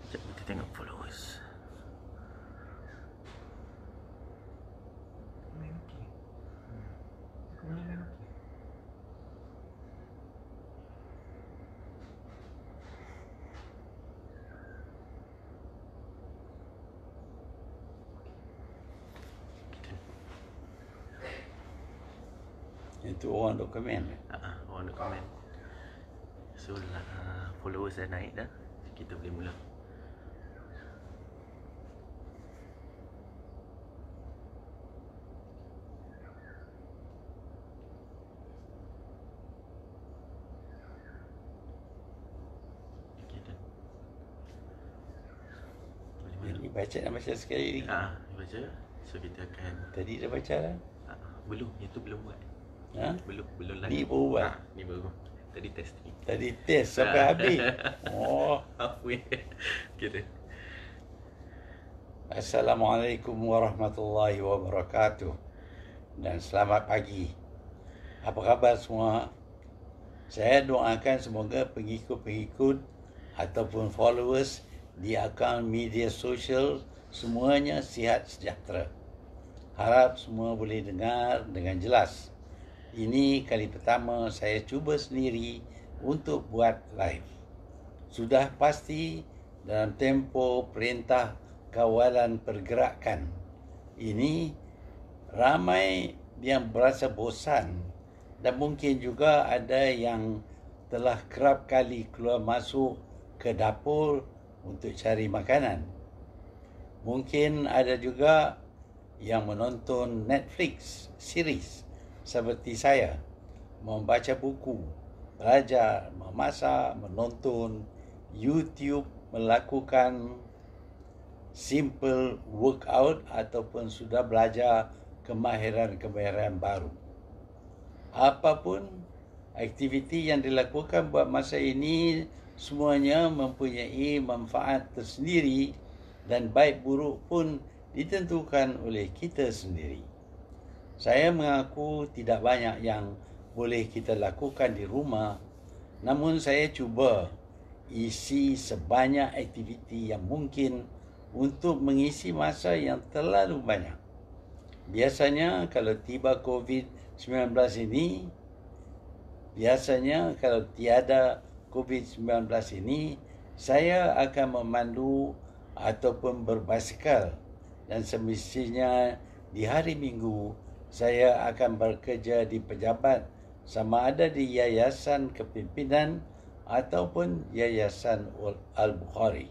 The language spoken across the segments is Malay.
Sekejap kita tengok followers. Main okey. Aku boleh main okey. Itu orang duk komen. Orang nak komen. So followers dah naik dah. Kita boleh mula. Okay, dah. Boleh mula. Ini nak baca sekali lagi. Baca. So kita akan Tadi dah baca dah. belum, yang tu belum buat. Belum lagi. Ni baru buat. Ni baru. Tadi testing. Tadi test sampai habis. Oh. Halfway. Kira. Assalamualaikum warahmatullahi wabarakatuh. Dan selamat pagi. Apa khabar semua? Saya doakan semoga pengikut-pengikut ataupun followers di akaun media sosial semuanya sihat sejahtera. Harap semua boleh dengar dengan jelas. Ini kali pertama saya cuba sendiri untuk buat live. Sudah pasti dalam tempoh perintah kawalan pergerakan ini ramai yang berasa bosan dan mungkin juga ada yang telah kerap kali keluar masuk ke dapur untuk cari makanan. Mungkin ada juga yang menonton Netflix series seperti saya, membaca buku, belajar, memasak, menonton YouTube, melakukan simple workout ataupun sudah belajar kemahiran-kemahiran baru. Apapun aktiviti yang dilakukan buat masa ini, semuanya mempunyai manfaat tersendiri dan baik buruk pun ditentukan oleh kita sendiri. Saya mengaku tidak banyak yang boleh kita lakukan di rumah, namun saya cuba isi sebanyak aktiviti yang mungkin untuk mengisi masa yang terlalu banyak. Biasanya kalau tiba COVID-19 ini, saya akan memandu ataupun berbasikal, dan semestinya di hari Minggu saya akan bekerja di pejabat sama ada di Yayasan Kepimpinan ataupun Yayasan Al-Bukhari.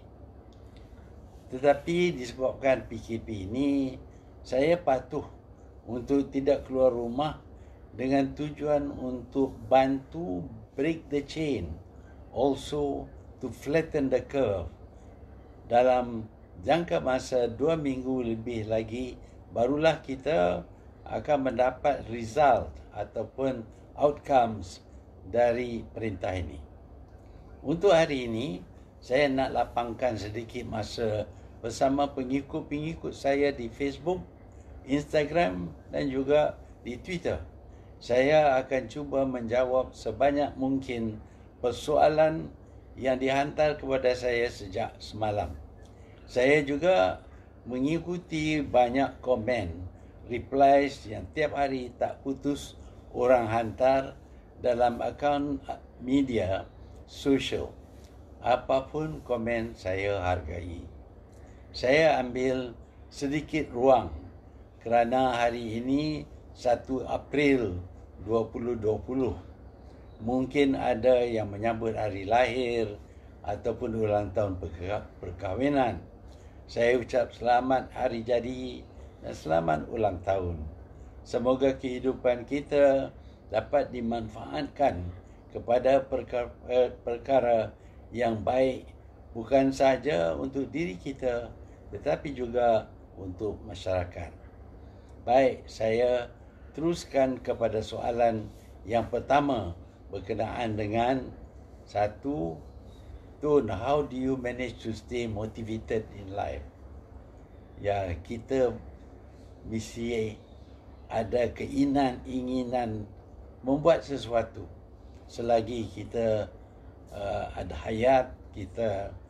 Tetapi disebabkan PKP ini, saya patuh untuk tidak keluar rumah dengan tujuan untuk bantu break the chain, also to flatten the curve. Dalam jangka masa 2 minggu lebih lagi, barulah kita akan mendapat result ataupun outcomes dari perintah ini. Untuk hari ini, saya nak lapangkan sedikit masa bersama pengikut-pengikut saya di Facebook, Instagram dan juga di Twitter. Saya akan cuba menjawab sebanyak mungkin persoalan yang dihantar kepada saya sejak semalam. Saya juga mengikuti banyak komen, replies yang tiap hari tak putus orang hantar dalam akaun media sosial. Apapun komen saya hargai. Saya ambil sedikit ruang kerana hari ini 1 April 2020. Mungkin ada yang menyambut hari lahir ataupun ulang tahun perkahwinan. Saya ucap selamat hari jadi dan selamat ulang tahun. Semoga kehidupan kita dapat dimanfaatkan kepada perkara yang baik, bukan sahaja untuk diri kita tetapi juga untuk masyarakat. Baik, saya teruskan kepada soalan yang pertama berkenaan dengan satu, Tun, how do you manage to stay motivated in life? Ya, kita mesti ada keinginan membuat sesuatu selagi kita ada hayat, kita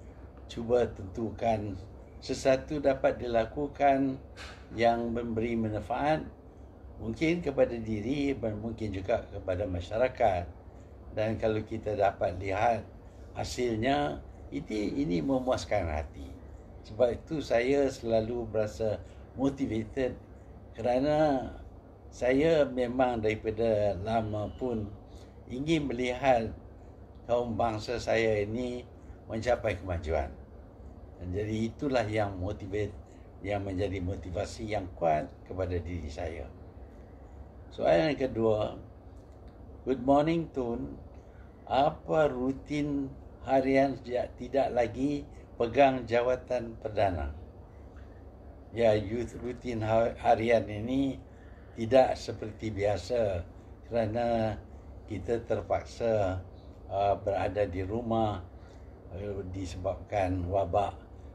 cuba tentukan sesuatu dapat dilakukan yang memberi manfaat mungkin kepada diri dan mungkin juga kepada masyarakat. Dan kalau kita dapat lihat hasilnya, ini memuaskan hati. Sebab itu saya selalu berasa motivated kerana saya memang daripada lama pun ingin melihat kaum bangsa saya ini mencapai kemajuan. Dan jadi itulah yang menjadi motivasi yang kuat kepada diri saya. Soalan yang kedua, good morning Tun, apa rutin harian sejak tidak lagi pegang jawatan perdana? Ya, rutin harian ini tidak seperti biasa kerana kita terpaksa berada di rumah disebabkan wabak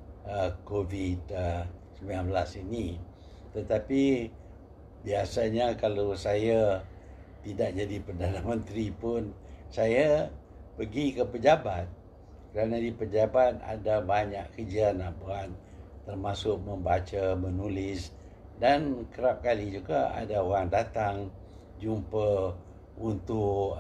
COVID-19 ini. Tetapi biasanya kalau saya tidak jadi Perdana Menteri pun, saya pergi ke pejabat. Kerana di pejabat ada banyak kerja nak buat, termasuk membaca, menulis, dan kerap kali juga ada orang datang jumpa untuk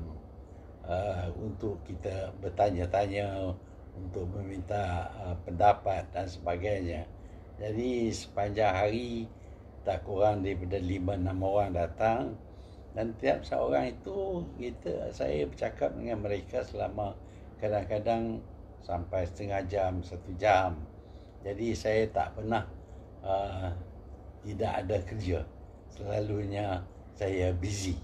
kita bertanya-tanya, untuk meminta pendapat dan sebagainya. Jadi sepanjang hari tak kurang daripada 5-6 orang datang, dan tiap seorang itu saya bercakap dengan mereka selama kadang-kadang sampai setengah jam, 1 jam. Jadi saya tak pernah tidak ada kerja. Selalunya saya busy.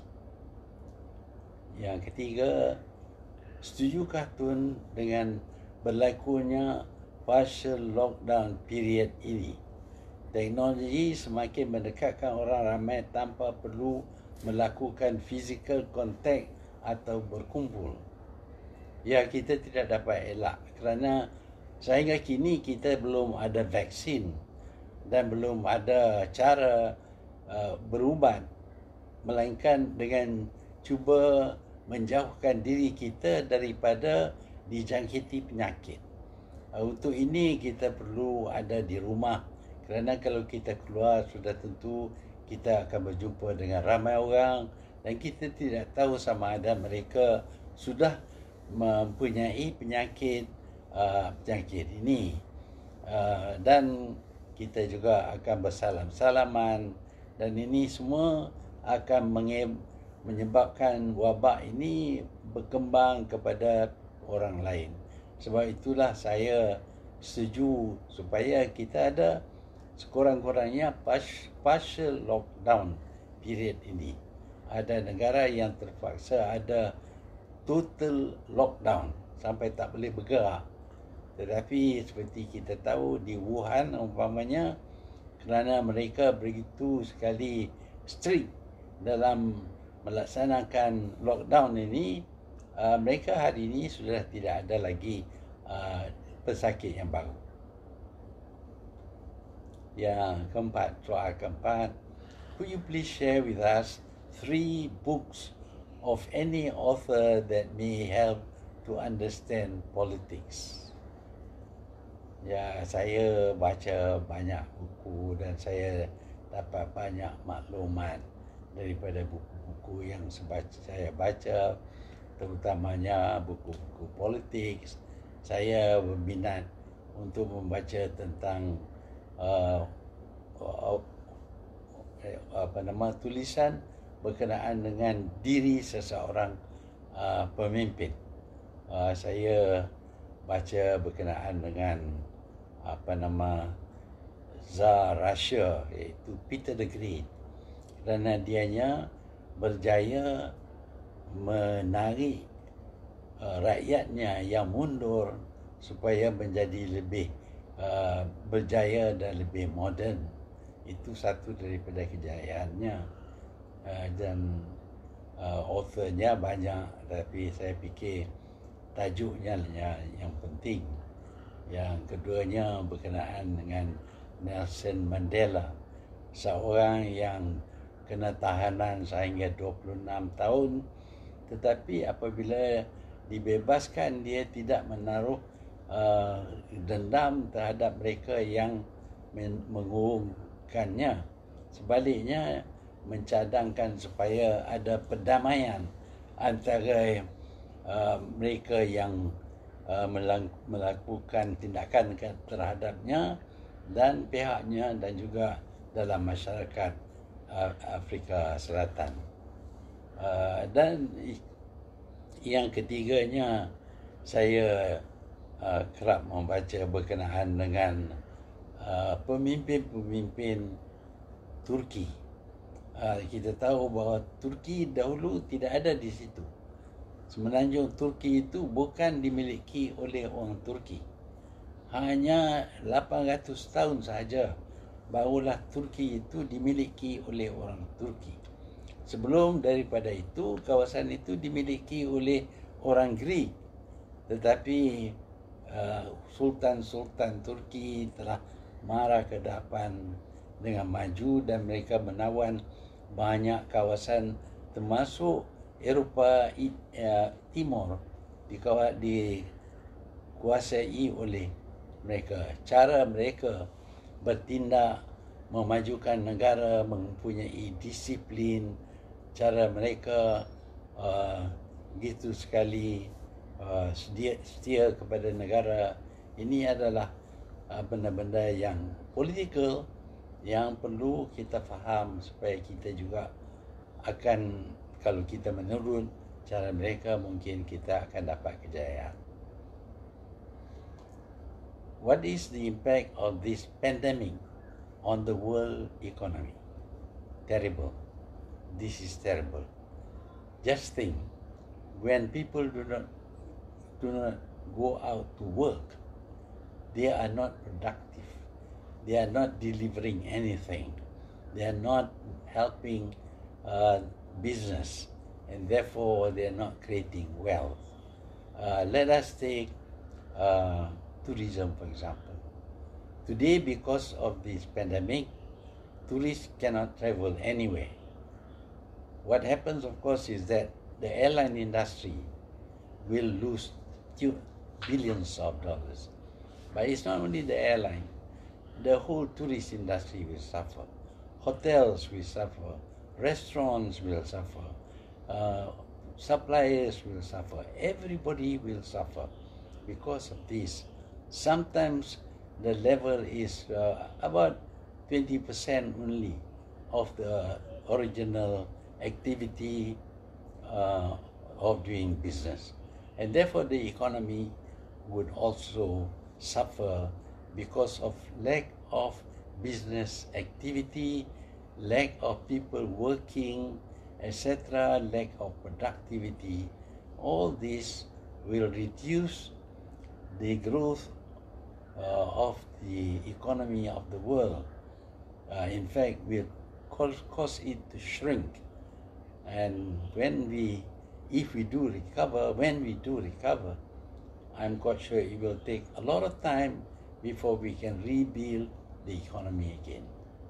Yang ketiga, setujukah Tun dengan berlakunya partial lockdown period ini? Teknologi semakin mendekatkan orang ramai tanpa perlu melakukan physical contact atau berkumpul. Ya, kita tidak dapat elak kerana sehingga kini kita belum ada vaksin dan belum ada cara berubat, melainkan dengan cuba menjauhkan diri kita daripada dijangkiti penyakit. Untuk ini kita perlu ada di rumah, kerana kalau kita keluar sudah tentu kita akan berjumpa dengan ramai orang dan kita tidak tahu sama ada mereka sudah mempunyai penyakit ini, dan kita juga akan bersalam-salaman, dan ini semua akan menyebabkan wabak ini berkembang kepada orang lain. Sebab itulah saya setuju supaya kita ada sekurang-kurangnya partial lockdown period ini. Ada negara yang terpaksa ada total lockdown sampai tak boleh bergerak. Tetapi seperti kita tahu di Wuhan umpamanya, kerana mereka begitu sekali strict dalam melaksanakan lockdown ini, mereka hari ini sudah tidak ada lagi pesakit yang baru. Yang keempat, soal keempat, could you please share with us 3 books of any author that may help to understand politics? Ya, saya baca banyak buku dan saya dapat banyak maklumat daripada buku-buku yang saya baca, terutamanya buku-buku politik. Saya berminat untuk membaca tentang tulisan berkenaan dengan diri seseorang pemimpin. Saya baca berkenaan dengan Tsar Russia, iaitu Peter the Great, kerana dianya berjaya menarik rakyatnya yang mundur supaya menjadi lebih berjaya dan lebih moden. Itu satu daripada kejayaannya, dan authornya banyak, tapi saya fikir tajuknya yang penting. Yang keduanya berkenaan dengan Nelson Mandela, seorang yang kena tahanan sehingga 26 tahun, tetapi apabila dibebaskan dia tidak menaruh dendam terhadap mereka yang mengurungkannya. Sebaliknya, mencadangkan supaya ada perdamaian antara mereka yang melakukan tindakan terhadapnya dan pihaknya, dan juga dalam masyarakat Afrika Selatan. Dan yang ketiganya, saya kerap membaca berkenaan dengan pemimpin-pemimpin Turki. Kita tahu bahawa Turki dahulu tidak ada di situ. Semenanjung Turki itu bukan dimiliki oleh orang Turki. Hanya 800 tahun sahaja barulah Turki itu dimiliki oleh orang Turki. Sebelum daripada itu, kawasan itu dimiliki oleh orang Greek. Tetapi Sultan-Sultan Turki telah marah ke depan dengan maju, dan mereka menawan banyak kawasan termasuk Eropah Timur dikuasai oleh mereka. Cara mereka bertindak memajukan negara, mempunyai disiplin, cara mereka gitu sekali setia kepada negara. Ini adalah benda-benda yang politikal yang perlu kita faham, supaya kita juga akan, kalau kita menurut cara mereka, mungkin kita akan dapat kejayaan. What is the impact of this pandemic on the world economy? Terrible. This is terrible. Just think, when people do not go out to work, they are not productive. They are not delivering anything. They are not helping business, and therefore they are not creating wealth. Let us take tourism, for example. Today, because of this pandemic, tourists cannot travel anywhere. What happens, of course, is that the airline industry will lose billions of dollars. But it's not only the airline. The whole tourist industry will suffer. Hotels will suffer. Restaurants will suffer. Suppliers will suffer. Everybody will suffer because of this. Sometimes the level is about 20% only of the original activity of doing business. And therefore the economy would also suffer because of lack of business activity, lack of people working, etc., lack of productivity. All this will reduce the growth of the economy of the world. In fact, will cause it to shrink. And if we do recover, I'm quite sure it will take a lot of time before we can rebuild the economy again.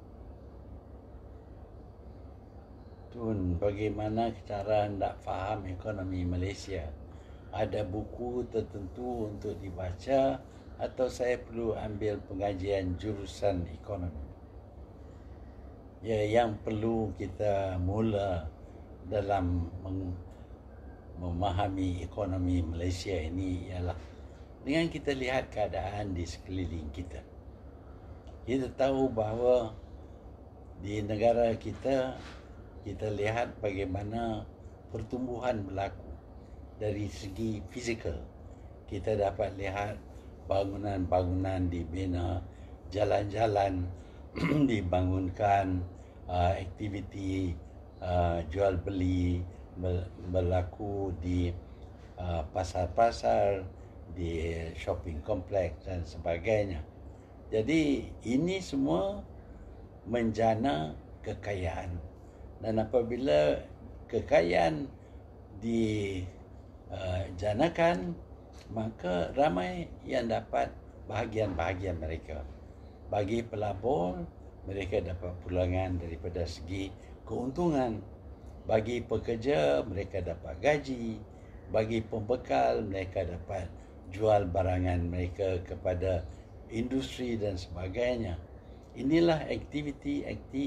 Tun, bagaimana cara hendak faham ekonomi Malaysia? Ada buku tertentu untuk dibaca, atau saya perlu ambil pengajian jurusan ekonomi? Ya, yang perlu kita mula dalam memahami ekonomi Malaysia ini ialah dengan kita lihat keadaan di sekeliling kita. Kita tahu bahawa di negara kita, kita lihat bagaimana pertumbuhan berlaku dari segi fizikal. Kita dapat lihat bangunan-bangunan dibina, jalan-jalan dibangunkan, aktiviti jual beli berlaku di pasar-pasar, di shopping kompleks dan sebagainya. Jadi ini semua menjana kekayaan, dan apabila kekayaan dijanakan, maka ramai yang dapat bahagian-bahagian mereka. Bagi pelabur, mereka dapat pulangan daripada segi keuntungan. Bagi pekerja, mereka dapat gaji. Bagi pembekal, mereka dapat jual barangan mereka kepada industri dan sebagainya. Inilah aktiviti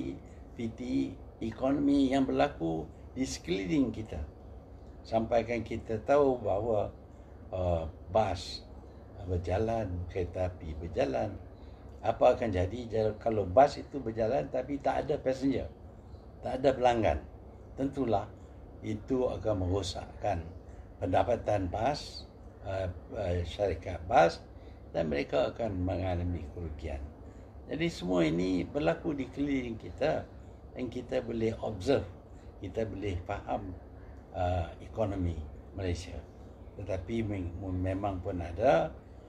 ekonomi yang berlaku di sekeliling kita. Sampaikan kita tahu bahawa bas berjalan, kereta api berjalan. Apa akan jadi kalau bas itu berjalan tapi tak ada passenger, tak ada pelanggan? Tentulah itu akan merosakkan pendapatan bas, syarikat bas, dan mereka akan mengalami kerugian. Jadi semua ini berlaku di keliling kita dan kita boleh observe, kita boleh faham ekonomi Malaysia. Tetapi memang pun ada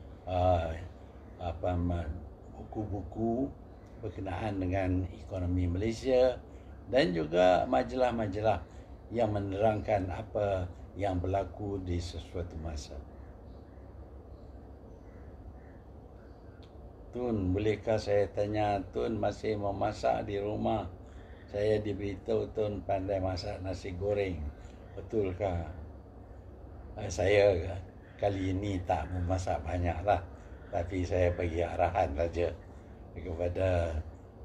buku-buku berkenaan dengan ekonomi Malaysia dan juga majalah-majalah yang menerangkan apa yang berlaku di sesuatu masa. Tun, bolehkah saya tanya, Tun masih memasak di rumah? Saya diberitahu Tun pandai masak nasi goreng. Betulkah? Saya kali ini tak memasak banyak lah, tapi saya bagi arahan saja kepada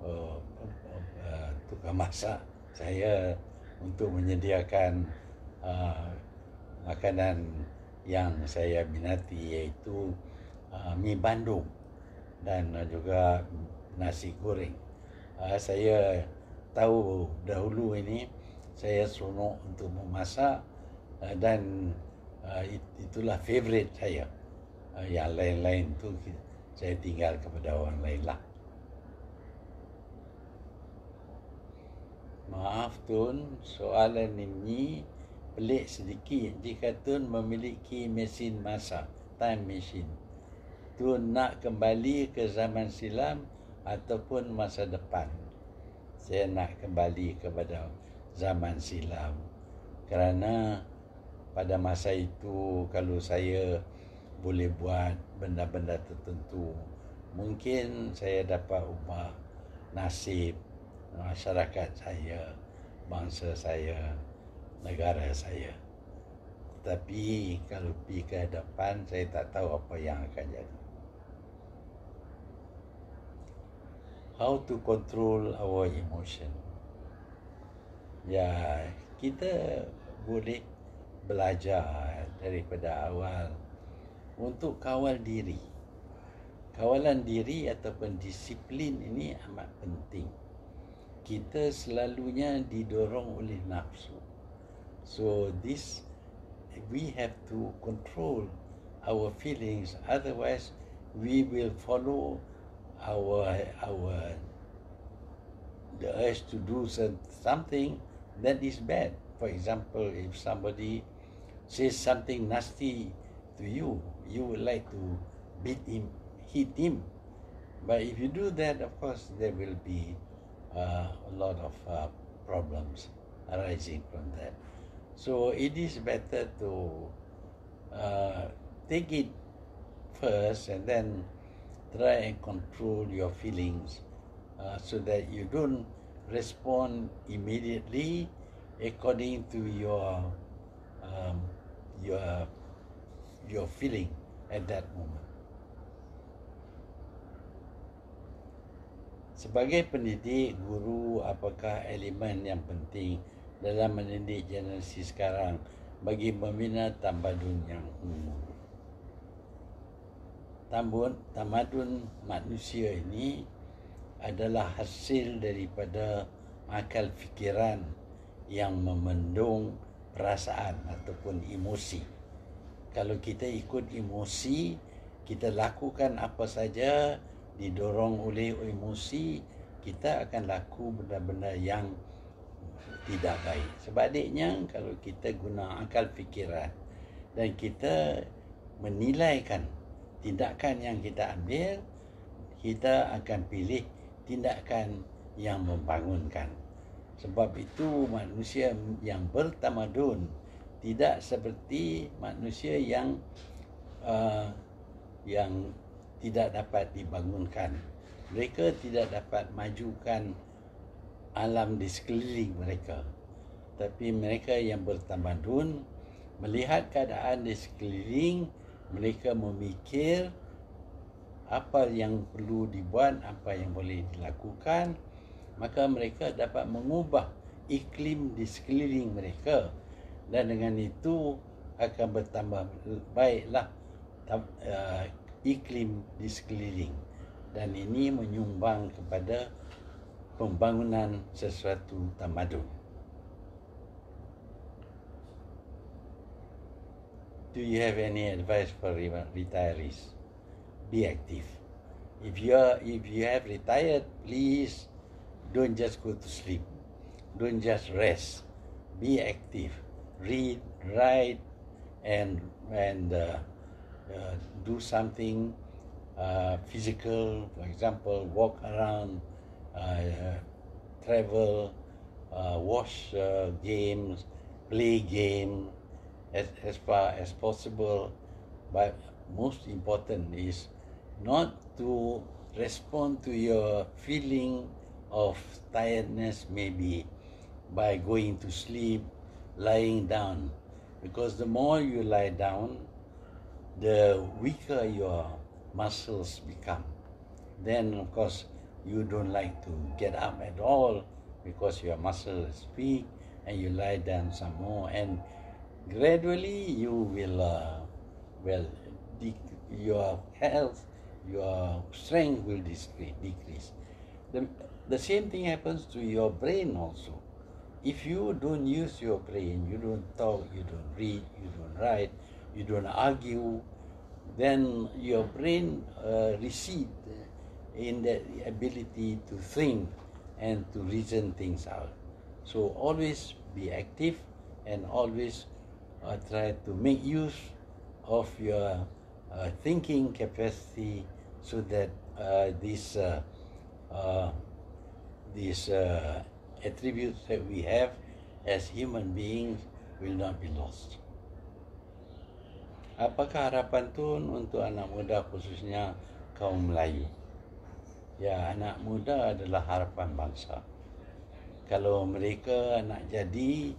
tukang masak saya untuk menyediakan makanan yang saya minati, iaitu mi bandung dan juga nasi goreng. Saya tahu dahulu ini saya seronok untuk memasak dan itulah favorite saya. Yang lain-lain tu saya tinggal kepada orang lain lah. Maaf Tun, soalan ini pelik sedikit. Jika Tun memiliki mesin masak, time machine, Tun nak kembali ke zaman silam ataupun masa depan? Saya nak kembali kepada zaman silam, kerana pada masa itu kalau saya boleh buat benda-benda tertentu, mungkin saya dapat ubah nasib masyarakat saya, bangsa saya, negara saya. Tapi kalau pergi ke depan, saya tak tahu apa yang akan jadi. How to control our emotion? Ya, kita boleh belajar daripada awal untuk kawal diri. Kawalan diri ataupun disiplin ini amat penting. Kita selalunya didorong oleh nafsu. So we have to control our feelings, otherwise we will follow the urge to do something that is bad. For example, if somebody says something nasty to you, you would like to beat him, hit him. But if you do that, of course, there will be a lot of problems arising from that. So it is better to take it first and then try and control your feelings so that you don't respond immediately according to your feeling at that moment. Sebagai pendidik, guru, apakah elemen yang penting dalam mendidik generasi sekarang bagi membina tamadun yang unggul? Tamadun manusia ini adalah hasil daripada akal fikiran yang memendung perasaan ataupun emosi. Kalau kita ikut emosi, kita lakukan apa saja didorong oleh emosi, kita akan laku benda-benda yang tidak baik. Sebaliknya, kalau kita guna akal fikiran dan kita menilaikan tindakan yang kita ambil, kita akan pilih tindakan yang membangunkan. Sebab itu manusia yang bertamadun tidak seperti manusia yang tidak dapat dibangunkan. Mereka tidak dapat majukan alam di sekeliling mereka. Tapi mereka yang bertamadun melihat keadaan di sekeliling mereka memikir apa yang perlu dibuat, apa yang boleh dilakukan, maka mereka dapat mengubah iklim di sekeliling mereka, dan dengan itu akan bertambah baiklah iklim di sekeliling, dan ini menyumbang kepada pembangunan sesuatu tamadun. Do you have any advice for retirees? Be active. If you have retired, please don't just go to sleep. Don't just rest. Be active. Read, write, and do something physical. For example, walk around, travel, watch games, play games as far as possible. But most important is not to respond to your feeling of tiredness, maybe by going to sleep, lying down, because the more you lie down, the weaker your muscles become. Then of course you don't like to get up at all because your muscle is weak, and you lie down some more, and gradually you will your health, your strength will decrease. The same thing happens to your brain also. If you don't use your brain, you don't talk, you don't read, you don't write, you don't argue, then your brain recedes in the ability to think and to reason things out. So always be active, and always try to make use of your thinking capacity, so that these attributes that we have as human beings will not be lost. Apakah harapan Tun untuk anak muda, khususnya kaum Melayu? Ya, anak muda adalah harapan bangsa. Kalau mereka nak jadi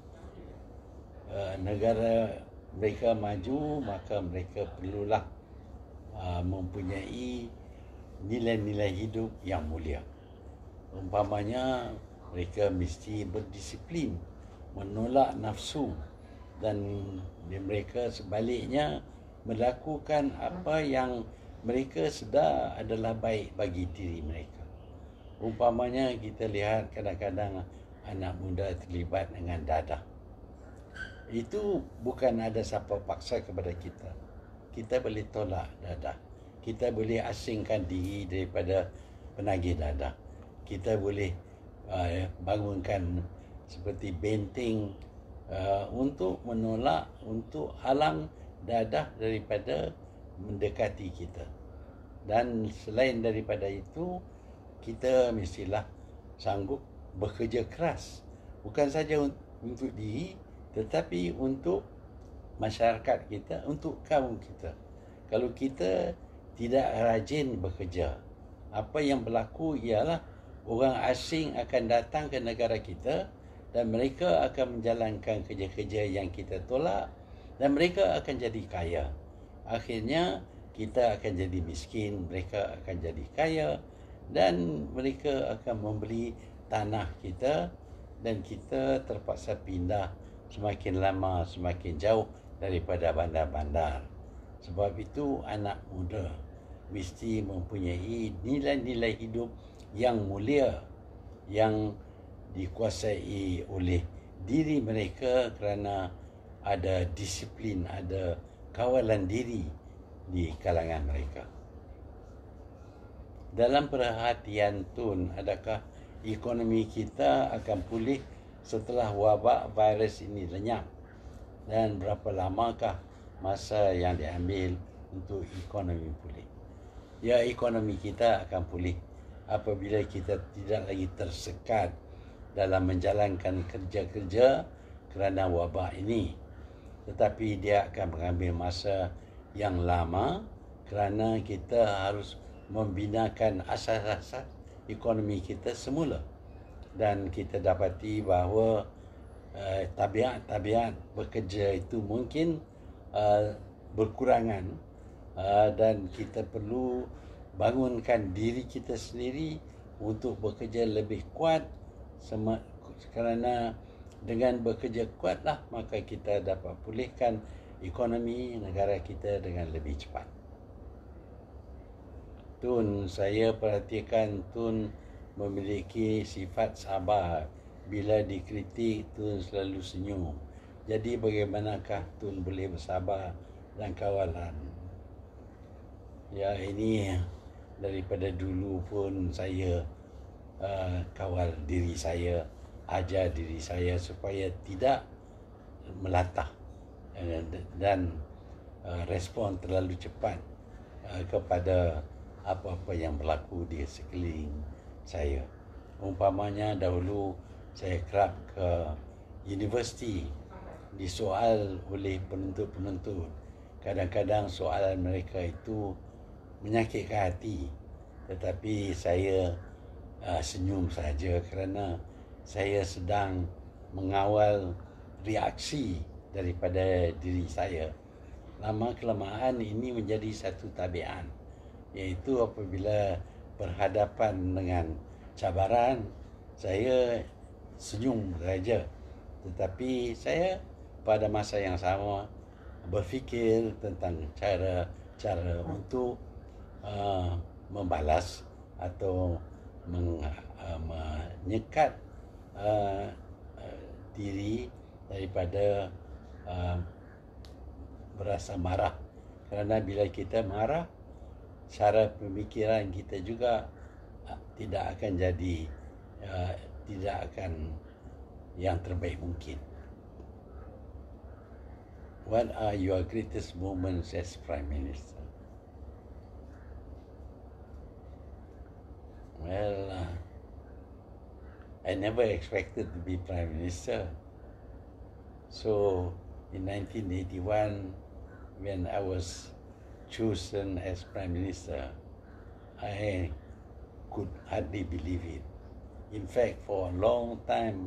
negara mereka maju, maka mereka perlulah mempunyai nilai-nilai hidup yang mulia. Umpamanya, mereka mesti berdisiplin, menolak nafsu, dan mereka sebaliknya melakukan apa yang mereka sedar adalah baik bagi diri mereka. Umpamanya, kita lihat kadang-kadang anak muda terlibat dengan dadah. Itu bukan ada siapa paksa kepada kita. Kita boleh tolak dadah. Kita boleh asingkan diri daripada penagih dadah. Kita boleh bangunkan seperti benteng untuk menolak, untuk halang dadah daripada mendekati kita. Dan selain daripada itu, kita mestilah sanggup bekerja keras, bukan saja untuk diri, tetapi untuk masyarakat kita, untuk kaum kita. Kalau kita tidak rajin bekerja, apa yang berlaku ialah orang asing akan datang ke negara kita, dan mereka akan menjalankan kerja-kerja yang kita tolak, dan mereka akan jadi kaya. Akhirnya kita akan jadi miskin, mereka akan jadi kaya, dan mereka akan membeli tanah kita, dan kita terpaksa pindah semakin lama semakin jauh daripada bandar-bandar. Sebab itu anak muda mesti mempunyai nilai-nilai hidup yang mulia, yang dikuasai oleh diri mereka kerana ada disiplin, ada kawalan diri di kalangan mereka. Dalam perhatian Tun, adakah ekonomi kita akan pulih setelah wabak virus ini lenyap? Dan berapa lamakah masa yang diambil untuk ekonomi pulih? Ya, ekonomi kita akan pulih apabila kita tidak lagi tersekat dalam menjalankan kerja-kerja kerana wabak ini. Tetapi dia akan mengambil masa yang lama kerana kita harus membinakan asas-asas ekonomi kita semula. Dan kita dapati bahawa tabiat-tabiat bekerja itu mungkin berkurangan dan kita perlu bangunkan diri kita sendiri untuk bekerja lebih kuat kerana dengan bekerja kuatlah maka kita dapat pulihkan ekonomi negara kita dengan lebih cepat. Tun, saya perhatikan Tun memiliki sifat sabar. Bila dikritik, Tun selalu senyum. Jadi bagaimanakah Tun boleh bersabar dan kawalan? Ya, ini daripada dulu pun saya kawal diri saya, ajar diri saya supaya tidak melatah dan respon terlalu cepat kepada apa-apa yang berlaku di sekeliling saya. Umpamanya dahulu saya kerap ke universiti, disoal oleh penuntut-penuntut. Kadang-kadang soalan mereka itu menyakitkan hati, tetapi saya senyum saja kerana saya sedang mengawal reaksi daripada diri saya. Lama-kelamaan ini menjadi satu tabiat, iaitu apabila berhadapan dengan cabaran, saya senyum saja. Tetapi saya pada masa yang sama berfikir tentang cara untuk membalas atau menyekat diri daripada berasa marah. Kerana bila kita marah, cara pemikiran kita juga tidak akan jadi tidak akan yang terbaik mungkin. What are your greatest moments as Prime Minister? Well, I never expected to be Prime Minister. So in 1981, when I was chosen as Prime Minister, I could hardly believe it. In fact, for a long time,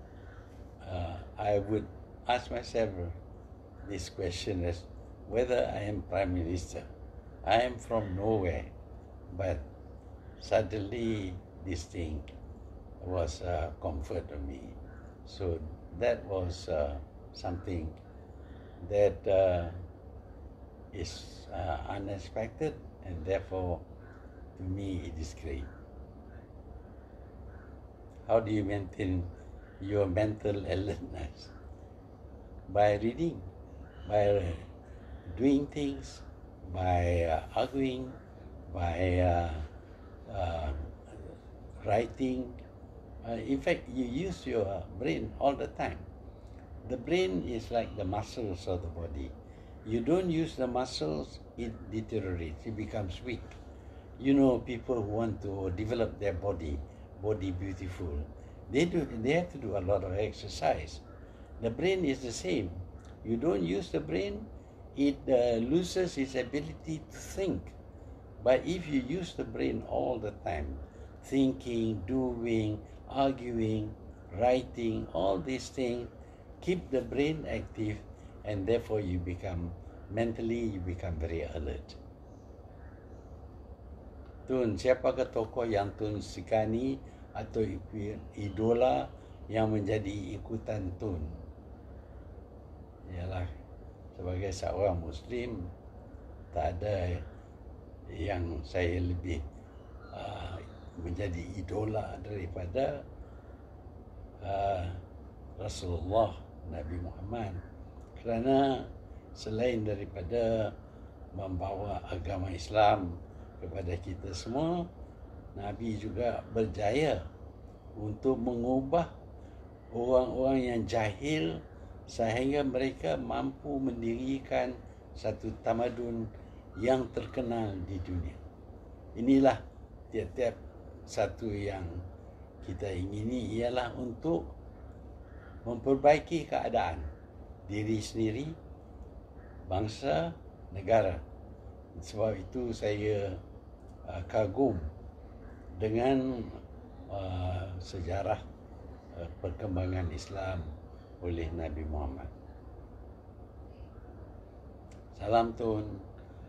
I would ask myself this question as whether I am Prime Minister. I am from nowhere, but suddenly this thing was a comfort to me. So that was something that is unexpected, and therefore to me it is great. How do you maintain your mental alertness? By reading, by doing things, by arguing, by writing. In fact, you use your brain all the time. The brain is like the muscles of the body. You don't use the muscles, it deteriorates, it becomes weak. You know, people who want to develop their body beautiful, they have to do a lot of exercise. The brain is the same. You don't use the brain, it loses its ability to think. But if you use the brain all the time, thinking, doing, arguing, writing, all these things keep the brain active, and therefore you become very alert. Tun, siapakah tokoh yang Tun sekani atau idola yang menjadi ikutan Tun? Ialah, sebagai seorang Muslim, tak ada yang saya lebih menjadi idola daripada Rasulullah Nabi Muhammad. Kerana selain daripada membawa agama Islam kepada kita semua, Nabi juga berjaya untuk mengubah orang-orang yang jahil sehingga mereka mampu mendirikan satu tamadun yang terkenal di dunia. Inilah tiap-tiap satu yang kita ingini, ialah untuk memperbaiki keadaan diri sendiri, bangsa, negara. Sebab itu saya kagum dengan sejarah perkembangan Islam oleh Nabi Muhammad. Salam Tun,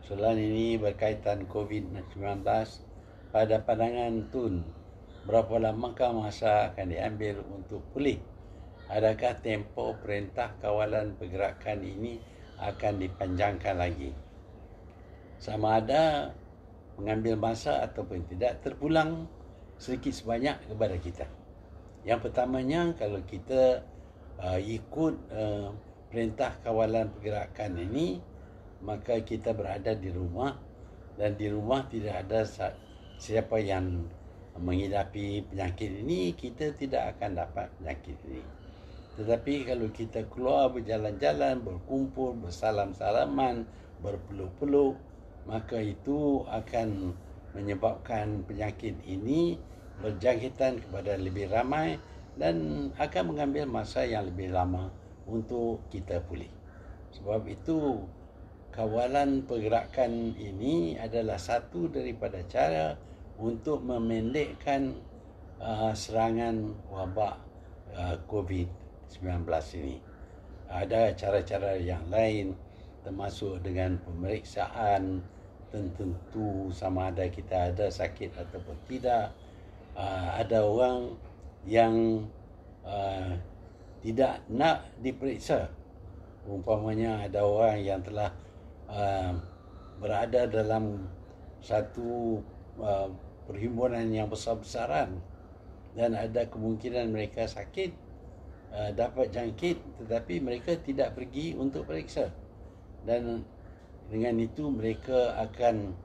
Soalan ini berkaitan COVID-19. Pada pandangan Tun, berapa lamakah masa akan diambil untuk pulih? Adakah tempoh perintah kawalan pergerakan ini akan dipanjangkan lagi? Sama ada mengambil masa ataupun tidak, terpulang sedikit sebanyak kepada kita. Yang pertamanya, kalau kita ikut perintah kawalan pergerakan ini, maka kita berada di rumah, dan di rumah tidak ada siapa yang mengidapi penyakit ini, kita tidak akan dapat penyakit ini. Tetapi kalau kita keluar berjalan-jalan, berkumpul, bersalam-salaman, berpeluk-peluk, maka itu akan menyebabkan penyakit ini berjangkitan kepada lebih ramai dan akan mengambil masa yang lebih lama untuk kita pulih. Sebab itu, kawalan pergerakan ini adalah satu daripada cara untuk memendekkan serangan wabak COVID-19 ini. Ada cara-cara yang lain, termasuk dengan pemeriksaan tertentu sama ada kita ada sakit ataupun tidak. Ada orang yang tidak nak diperiksa. Umpamanya ada orang yang telah berada dalam satu perhimpunan yang besar-besaran dan ada kemungkinan mereka sakit, dapat jangkit, tetapi mereka tidak pergi untuk periksa, dan dengan itu mereka akan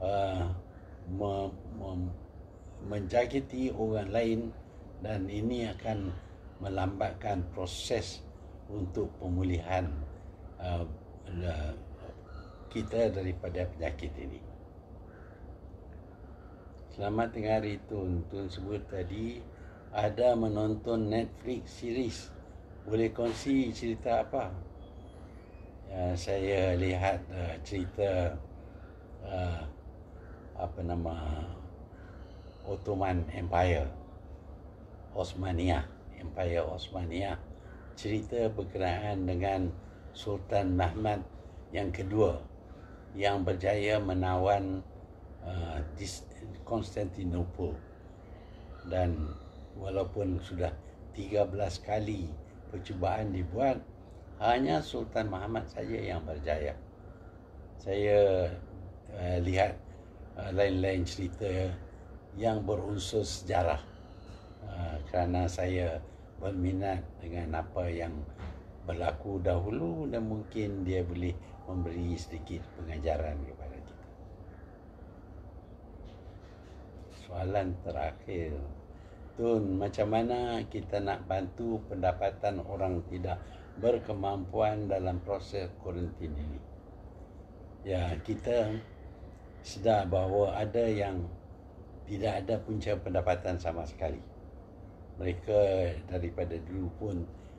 menjangkiti orang lain, dan ini akan melambatkan proses untuk pemulihan kita daripada penyakit ini. Selamat tengah hari Tun. Tun sebut tadi ada menonton Netflix series. Boleh kongsi cerita apa? Saya lihat cerita Ottoman Empire, Empire Osmania. Cerita berkenaan dengan Sultan Mahmud yang kedua yang berjaya menawan Konstantinopel, dan walaupun sudah 13 kali percubaan dibuat, hanya Sultan Muhammad saja yang berjaya. Saya lihat lain-lain cerita yang berunsur sejarah kerana saya berminat dengan apa yang berlaku dahulu, dan mungkin dia boleh memberi sedikit pengajaran kepada kita. Soalan terakhir, Tun, macam mana kita nak bantu pendapatan orang tidak berkemampuan dalam proses kuarantin ini? Ya, kita sedar bahawa ada yang tidak ada punca pendapatan sama sekali. Mereka daripada dulu pun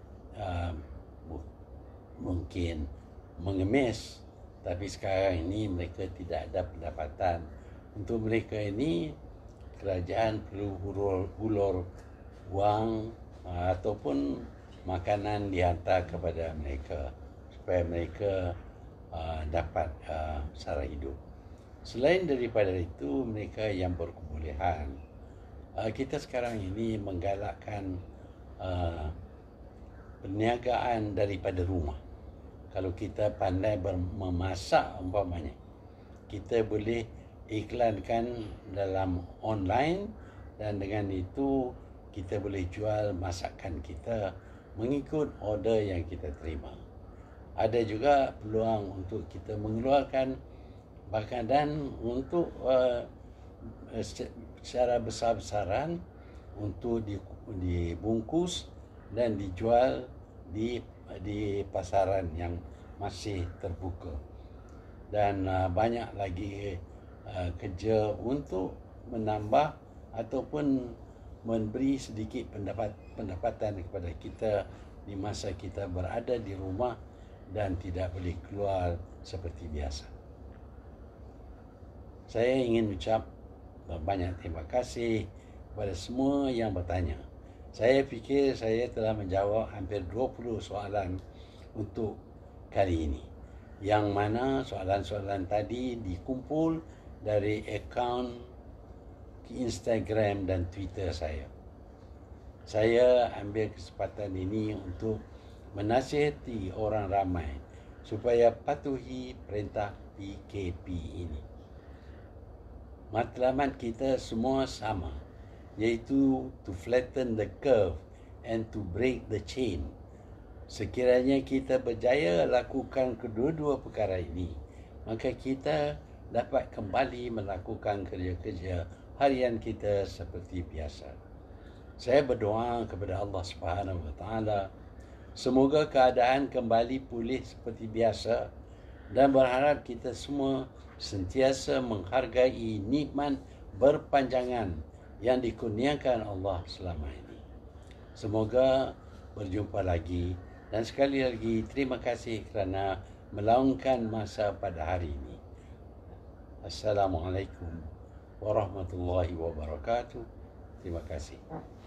mungkin mengemis, tapi sekarang ini mereka tidak ada pendapatan. Untuk mereka ini, kerajaan perlu hulur wang ataupun makanan dihantar kepada mereka supaya mereka dapat sara hidup. Selain daripada itu, mereka yang berkebolehan, kita sekarang ini menggalakkan perniagaan daripada rumah. Kalau kita pandai memasak umpamanya, kita boleh iklankan dalam online, dan dengan itu kita boleh jual masakan kita mengikut order yang kita terima. Ada juga peluang untuk kita mengeluarkan makanan untuk secara besar-besaran untuk dibungkus dan dijual di pasaran yang masih terbuka. Dan banyak lagi kerja untuk menambah ataupun memberi sedikit pendapatan kepada kita di masa kita berada di rumah dan tidak boleh keluar seperti biasa. Saya ingin ucap banyak terima kasih kepada semua yang bertanya. Saya fikir saya telah menjawab hampir 20 soalan untuk kali ini. yang mana soalan-soalan tadi dikumpul dari akaun Instagram dan Twitter saya. Saya ambil kesempatan ini untuk menasihati orang ramai supaya patuhi perintah PKP ini. Matlamat kita semua sama, iaitu to flatten the curve and to break the chain. Sekiranya kita berjaya lakukan kedua-dua perkara ini, maka kita dapat kembali melakukan kerja-kerja harian kita seperti biasa. Saya berdoa kepada Allah Subhanahu Wa Taala, semoga keadaan kembali pulih seperti biasa dan berharap kita semua sentiasa menghargai nikmat berpanjangan yang dikurniakan Allah selama ini. Semoga berjumpa lagi. Dan sekali lagi, terima kasih kerana meluangkan masa pada hari ini. Assalamualaikum warahmatullahi wabarakatuh. Terima kasih.